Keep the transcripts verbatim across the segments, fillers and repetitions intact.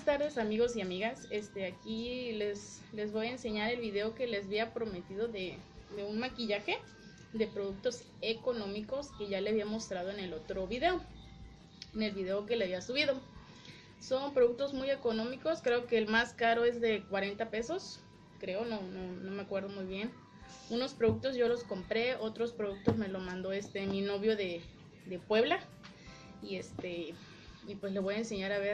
tardes, amigos y amigas. Este, aquí les, les voy a enseñar el video que les había prometido de, de un maquillaje de productos económicos que ya le había mostrado en el otro video, en el video que le había subido. Son productos muy económicos, creo que el más caro es de cuarenta pesos, creo, no, no, no me acuerdo muy bien. Unos productos yo los compré, otros productos me lo mandó este mi novio de, de Puebla. Y este y pues le voy a enseñar a ver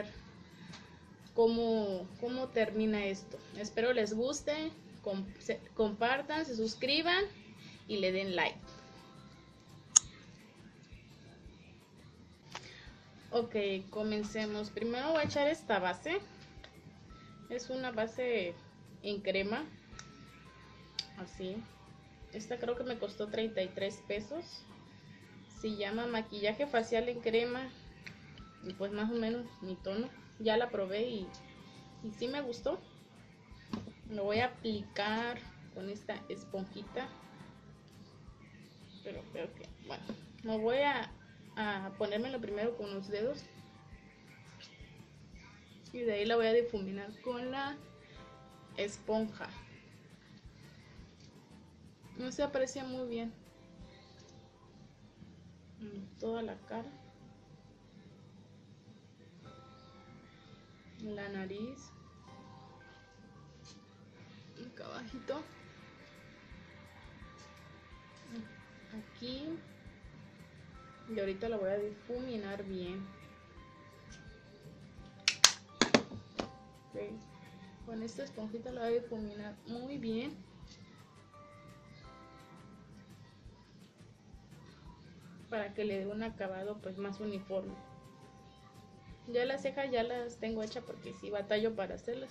cómo, cómo termina esto. Espero les guste, comp se, compartan, se suscriban y le den like. Ok, comencemos. Primero voy a echar esta base. Es una base en crema. Así. Esta creo que me costó treinta y tres pesos. Se llama maquillaje facial en crema. Y pues más o menos mi tono. Ya la probé y, y sí me gustó. Lo voy a aplicar con esta esponjita. Pero creo que, bueno, me voy a, a ponérmelo primero con los dedos. Y de ahí la voy a difuminar con la esponja. No se aprecia muy bien. Toda la cara. La nariz. Acá abajito. Aquí. Y ahorita la voy a difuminar bien. Okay. Con esta esponjita la voy a difuminar muy bien. Para que le dé un acabado pues más uniforme. Ya las cejas ya las tengo hechas porque sí batallo para hacerlas.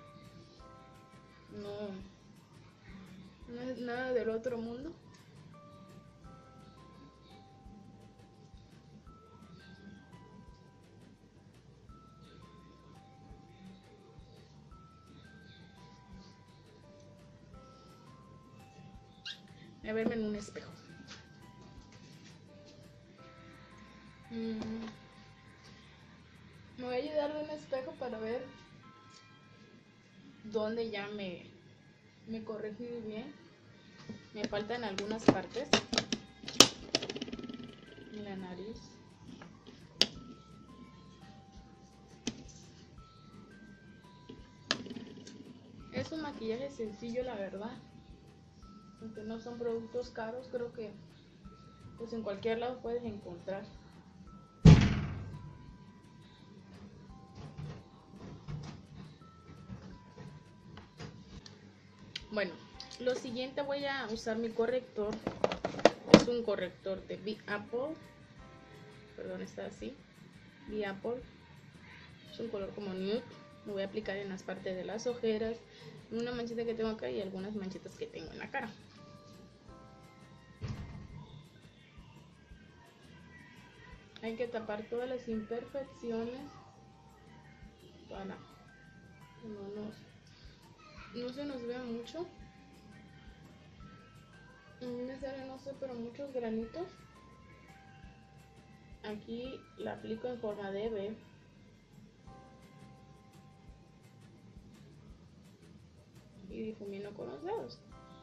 No, no es nada del otro mundo. Voy a verme en un espejo. Mm. Me voy a ayudar de un espejo para ver dónde ya me, me corregí bien. Me faltan algunas partes. En la nariz. Es un maquillaje sencillo, la verdad. Aunque no son productos caros, creo que pues en cualquier lado puedes encontrar. Bueno, lo siguiente voy a usar mi corrector. Es un corrector de Be Apple. Perdón, está así. Be Apple. Es un color como nude. Lo voy a aplicar en las partes de las ojeras, una manchita que tengo acá y algunas manchitas que tengo en la cara. Hay que tapar todas las imperfecciones para que no, nos, no se nos vea mucho. A mí me salen, no sé, pero muchos granitos. Aquí la aplico en forma de V. Y difumino con los dedos.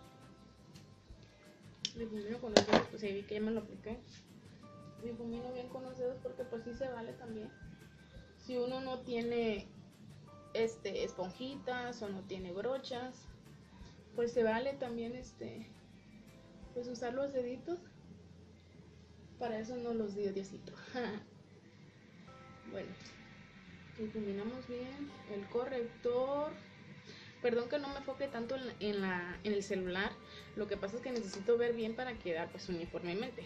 Difumino con los dedos, pues ahí vi que ya me lo apliqué. Difumino bien con los dedos porque pues sí se vale también. Si uno no tiene este esponjitas o no tiene brochas, pues se vale también este pues usar los deditos. Para eso no los dio Diosito. Bueno, difuminamos bien el corrector. Perdón que no me enfoque tanto en, la, en, la, en el celular. Lo que pasa es que necesito ver bien para quedar pues uniformemente.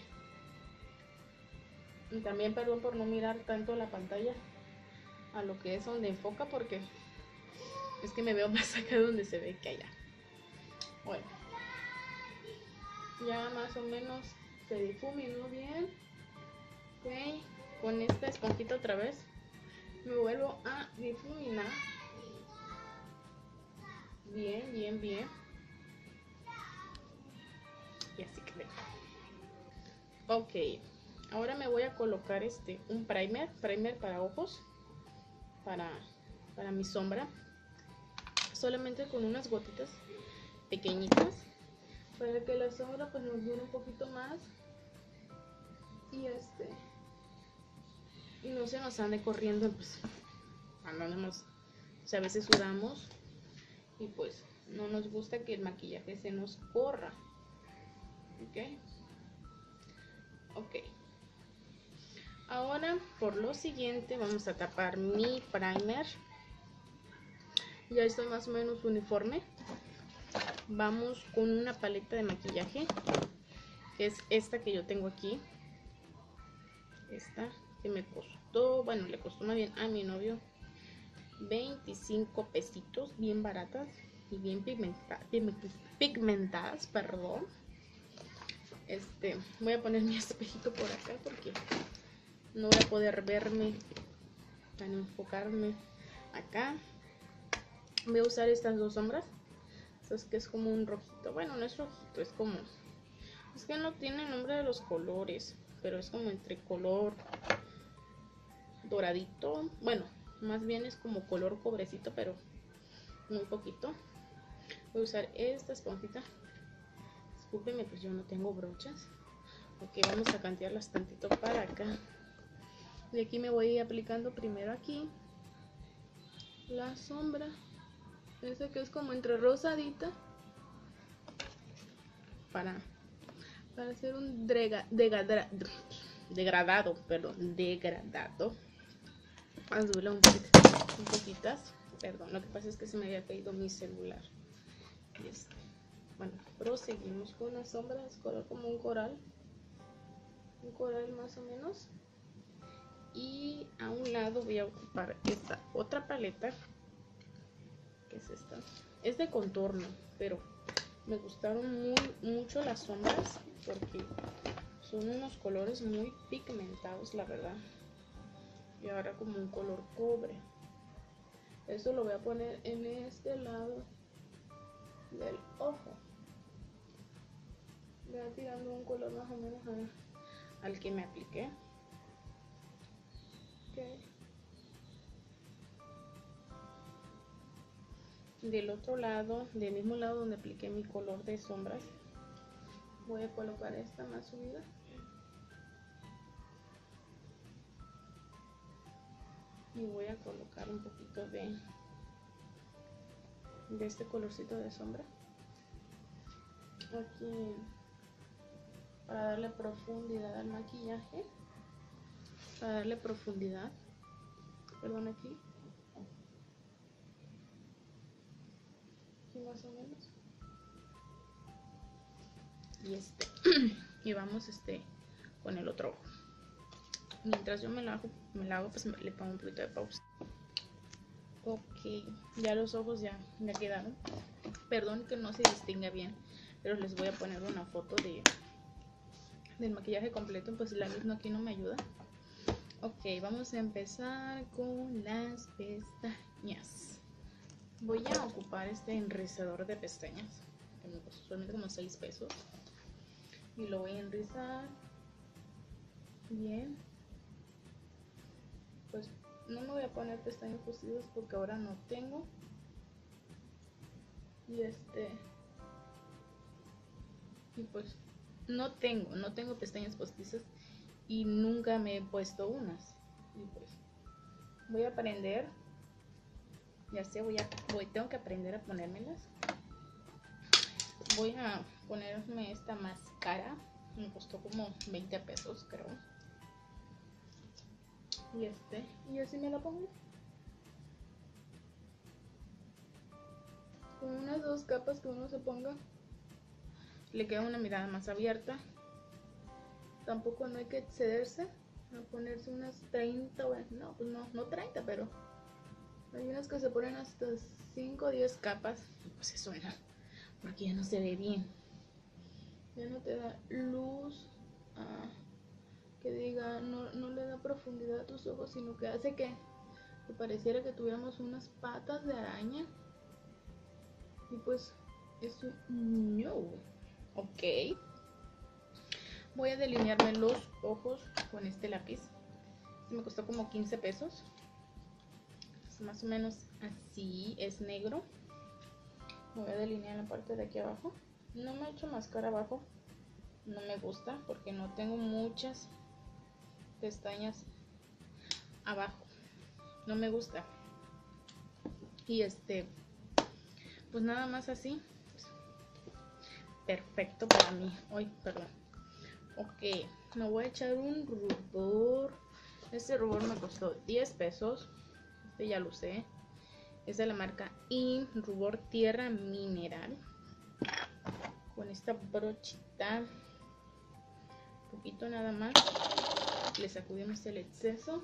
Y también perdón por no mirar tanto la pantalla a lo que es donde enfoca, porque es que me veo más acá donde se ve que allá. Bueno, ya más o menos se difuminó bien. Ok, con esta esponjita otra vez me vuelvo a difuminar. Bien, bien, bien. Y así quedé. Ok, ahora me voy a colocar este un primer, primer para ojos, para para mi sombra, solamente con unas gotitas pequeñitas para que la sombra pues nos dure un poquito más y este y no se nos ande corriendo pues cuando andamos, o sea, a veces sudamos y pues no nos gusta que el maquillaje se nos corra. Ok, ok. Ahora por lo siguiente vamos a tapar mi primer. Ya estoy más o menos uniforme. Vamos con una paleta de maquillaje, que es esta que yo tengo aquí. Esta que me costó, bueno, le costó más bien a mi novio veinticinco pesitos, bien baratas y bien pigmenta, pigmentadas, perdón. Este, voy a poner mi espejito por acá porque no voy a poder verme, tan enfocarme acá. Voy a usar estas dos sombras. Es que es como un rojito, bueno, no es rojito, es como, es que no tiene nombre de los colores, pero es como entre color doradito, bueno, más bien es como color cobrecito, pero muy poquito. Voy a usar esta esponjita. Discúlpenme, pues yo no tengo brochas. Ok, vamos a cantearlas tantito para acá. Y aquí me voy aplicando primero aquí la sombra. Esa que es como entre rosadita. Para, para hacer un drega, degadra, degradado, perdón, degradado. Vamos a subirle un poquito, un poquitas. Perdón, lo que pasa es que se me había caído mi celular. Y este, bueno, proseguimos con las sombras, color como un coral. Un coral más o menos. Y a un lado voy a ocupar esta otra paleta, que es esta. Es de contorno, pero me gustaron muy mucho las sombras porque son unos colores muy pigmentados, la verdad. Y ahora como un color cobre. Esto lo voy a poner en este lado del ojo. Voy a tirando un color más o menos a, al que me apliqué. Okay. Del otro lado, del mismo lado donde apliqué mi color de sombras, voy a colocar esta más subida. Y voy a colocar un poquito de, de este colorcito de sombra aquí para darle profundidad al maquillaje. Para darle profundidad, perdón, aquí. Aquí más o menos. Y este, y vamos este con el otro ojo. Mientras yo me lo hago, me lo hago pues le pongo un poquito de pausa. Ok, ya los ojos ya, ya quedaron. Perdón que no se distinga bien, pero les voy a poner una foto de del maquillaje completo, pues la luz no, aquí no me ayuda. Ok, vamos a empezar con las pestañas. Voy a ocupar este enrizador de pestañas, que me costó solamente como seis pesos. Y lo voy a enrizar bien. Pues no me voy a poner pestañas postizas porque ahora no tengo. Y este... Y pues no tengo, no tengo pestañas postizas. Y nunca me he puesto unas. Y pues voy a aprender. Ya sé, voy a, voy, tengo que aprender a ponérmelas. Voy a ponerme esta máscara. Me costó como veinte pesos, creo. Y este, y así me la pongo. Con unas dos capas que uno se ponga, le queda una mirada más abierta. Tampoco no hay que excederse a ponerse unas treinta, bueno, no, pues no, no treinta, pero hay unas que se ponen hasta cinco o diez capas. Pues eso no, porque ya no se ve bien. Ya no te da luz, ah, que diga, no, no le da profundidad a tus ojos, sino que hace que, que pareciera que tuviéramos unas patas de araña. Y pues eso no. Ok. Voy a delinearme los ojos con este lápiz. Este me costó como quince pesos. pues más o menos así, es negro. Voy a delinear la parte de aquí abajo. No me he hecho máscara abajo, no me gusta porque no tengo muchas pestañas abajo, no me gusta. Y este, pues nada más así, perfecto para mí. Ay, perdón. Ok, me voy a echar un rubor. Este rubor me costó diez pesos. Este ya lo usé. Es de la marca I M, rubor tierra mineral. Con esta brochita, un poquito nada más, le sacudimos el exceso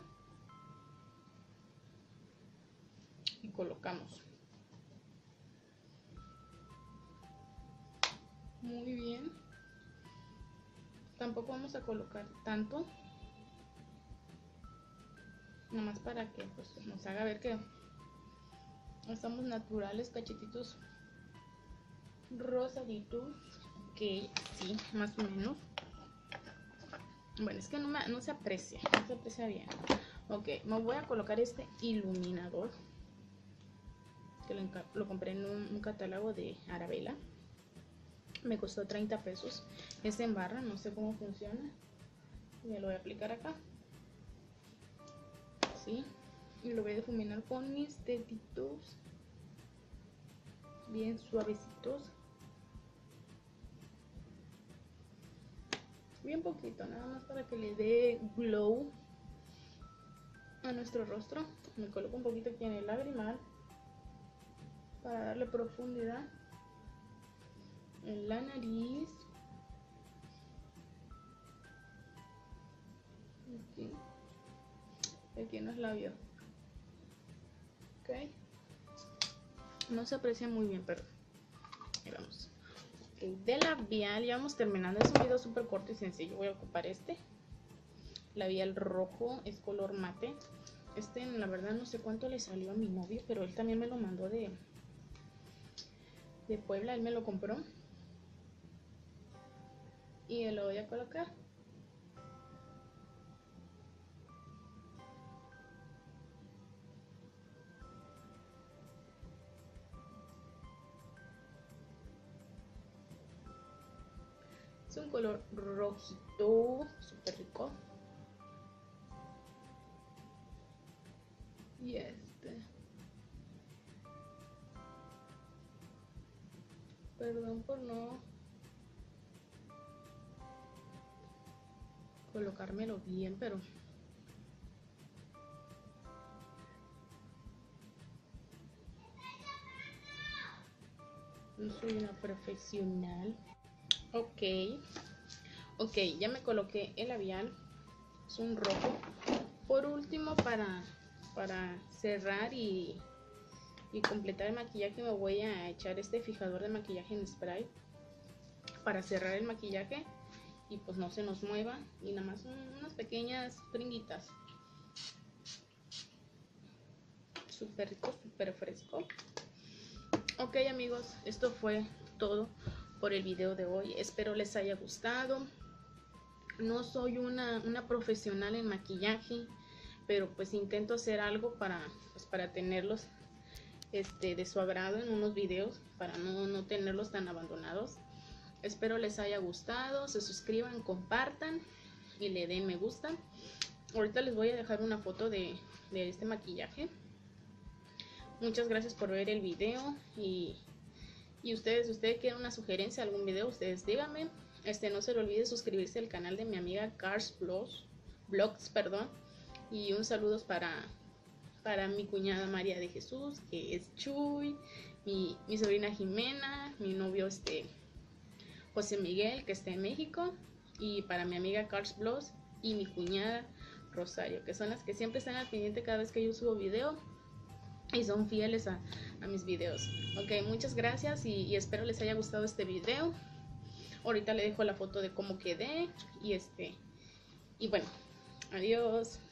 y colocamos. Muy bien. Tampoco vamos a colocar tanto, nada más para que pues nos haga ver que estamos naturales, cachetitos rosaditos, que sí, más o menos. Bueno, es que no, me, no se aprecia, no se aprecia bien. Ok, me voy a colocar este iluminador que lo, lo compré en un, un catálogo de Arabella. Me costó treinta pesos. Es en barra, no sé cómo funciona. Me lo voy a aplicar acá. Así. Y lo voy a difuminar con mis deditos. Bien suavecitos. Bien poquito, nada más para que le dé glow a nuestro rostro. Me coloco un poquito aquí en el lagrimal para darle profundidad en la nariz. Aquí, aquí en los labios. Ok, no se aprecia muy bien, pero ahí vamos. Okay, de labial ya vamos terminando. Es un video súper corto y sencillo. Voy a ocupar este labial rojo, es color mate. Este, la verdad, no sé cuánto le salió a mi novio, pero él también me lo mandó de, de Puebla. Él me lo compró y lo voy a colocar. Es un color rojito, súper rico. Y este, perdón por no colocármelo bien, pero no soy una profesional. Ok, ok, ya me coloqué el labial. Es un rojo. Por último, para, para cerrar y, y completar el maquillaje, me voy a echar este fijador de maquillaje en spray para cerrar el maquillaje y pues no se nos mueva, y nada más unas pequeñas pringuitas. Súper rico, súper fresco. Ok, amigos, esto fue todo por el video de hoy. Espero les haya gustado. No soy una, una profesional en maquillaje, pero pues intento hacer algo para, pues, para tenerlos este, de su agrado en unos videos, para no, no tenerlos tan abandonados. Espero les haya gustado, se suscriban, compartan y le den me gusta. Ahorita les voy a dejar una foto de, de este maquillaje. Muchas gracias por ver el video, y, y ustedes, si ustedes quieren una sugerencia, algún video, ustedes díganme. Este, no se le olvide suscribirse al canal de mi amiga Cars Blogs, Blogs, perdón. Y un saludo para, para mi cuñada María de Jesús, que es Chuy, mi, mi sobrina Jimena, mi novio este José Miguel, que está en México, y para mi amiga Cars Blogs y mi cuñada Rosario, que son las que siempre están al pendiente cada vez que yo subo video y son fieles a, a mis videos. Ok, muchas gracias y, y espero les haya gustado este video. Ahorita le dejo la foto de cómo quedé y este y bueno, adiós.